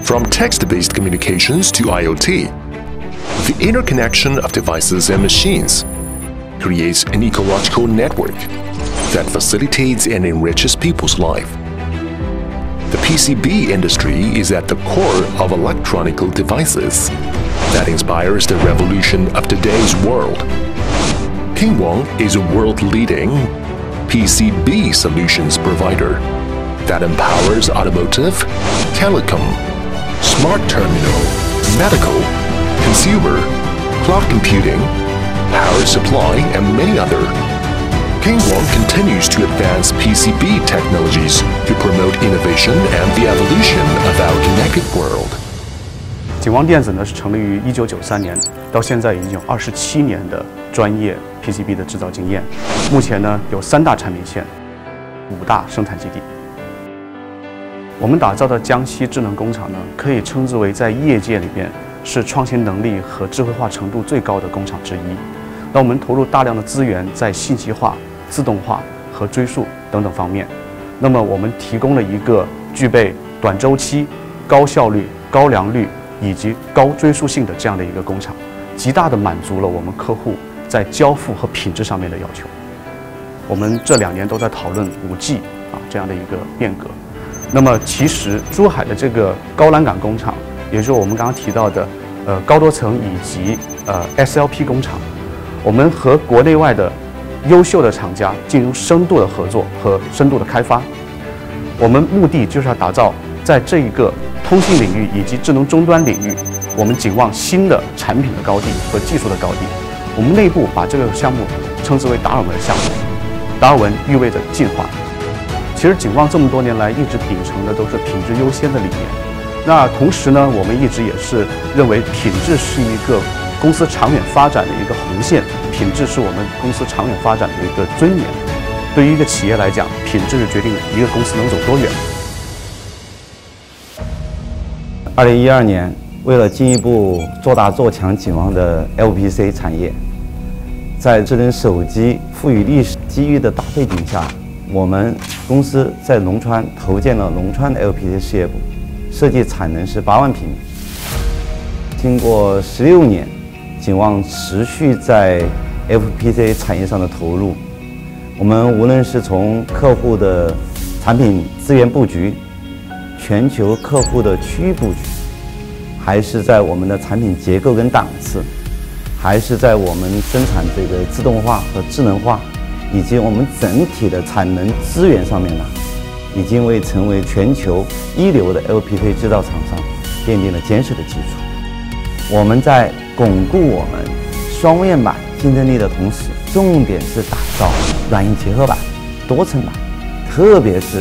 From text-based communications to IoT, the interconnection of devices and machines creates an ecological network that facilitates and enriches people's life. The PCB industry is at the core of electronic devices that inspires the revolution of today's world. Kinwong is a world-leading PCB solutions provider that empowers automotive, telecom, smart terminal, medical, consumer, cloud computing, power supply, and many other. Kinwong continues to advance PCB technologies to promote innovation and the evolution of our connected world. 景旺电子呢是成立于1993年，到现在已经有27年的专业 PCB 的制造经验。目前呢有3大产品线，5大生产基地。我们打造的江西智能工厂呢，可以称之为在业界里边是创新能力和智慧化程度最高的工厂之一。那我们投入大量的资源在信息化、自动化和追溯等等方面。那么我们提供了一个具备短周期、高效率、高良率以及高追溯性的这样的一个工厂，极大地满足了我们客户在交付和品质上面的要求。我们这2年都在讨论5G 这样的一个变革。那么其实珠海的这个高栏杆工厂，也就是我们刚刚提到的高多层以及SLP 工厂，我们和国内外的优秀的厂家进行深度的合作和深度的开发。我们目的就是要打造在这一个通信领域以及智能终端领域，我们景旺新的产品的高地和技术的高地。我们内部把这个项目称之为达尔文项目。达尔文意味着进化。其实景旺这么多年来一直秉承的都是品质优先的理念。那同时呢，我们一直也是认为品质是一个公司长远发展的一个红线，品质是我们公司长远发展的一个尊严。对于一个企业来讲，品质是决定一个公司能走多远。 2012年，为了进一步做大做强景旺的 LPC 产业，在智能手机赋予历史机遇的大背景下，我们公司在龙川投建了龙川 LPC 事业部，设计产能是8万平米。经过16年，景旺持续在 FPC 产业上的投入，我们无论是从客户的产品资源布局、全球客户的区域布局，还是在我们的产品结构跟档次，还是在我们生产这个自动化和智能化，以及我们整体的产能资源上面呢，已经为成为全球一流的 LPC 制造厂商奠定了坚实的基础。我们在巩固我们双面板竞争力的同时，重点是打造软硬结合板、多层板，特别是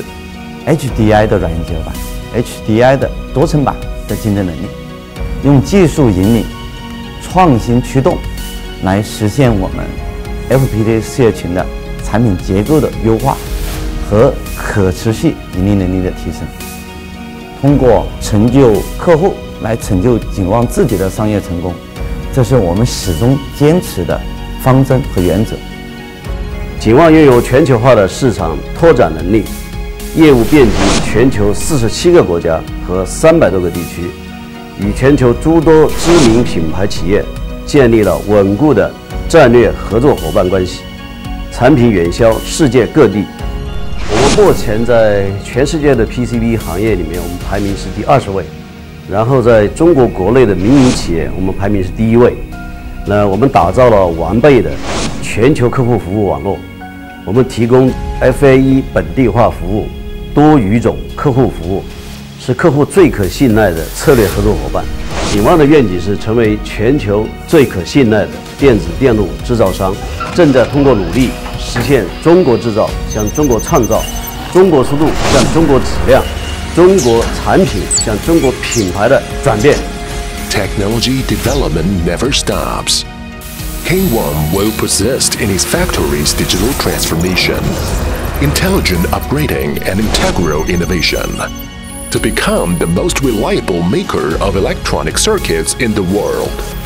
HDI 的软硬结合板、HDI 的多层板的竞争能力，用技术引领、创新驱动，来实现我们 FPD 事业群的产品结构的优化和可持续盈利能力的提升。通过成就客户来成就景旺自己的商业成功，这是我们始终坚持的方针和原则。 景旺拥有全球化的市场拓展能力，业务遍及全球47个国家和300多个地区，与全球诸多知名品牌企业建立了稳固的战略合作伙伴关系，产品远销世界各地。我们目前在全世界的 PCB 行业里面，我们排名是第20位，然后在中国国内的民营企业，我们排名是第1位。那我们打造了完备的全球客户服务网络，我们提供 FAE 本地化服务、多语种客户服务，是客户最可信赖的策略合作伙伴。景旺的愿景是成为全球最可信赖的电子电路制造商，正在通过努力实现中国制造向中国创造、中国速度向中国质量、中国产品向中国品牌的转变。 Technology development never stops. Kinwong will persist in its factory's digital transformation, intelligent upgrading, and integral innovation to become the most reliable maker of electronic circuits in the world.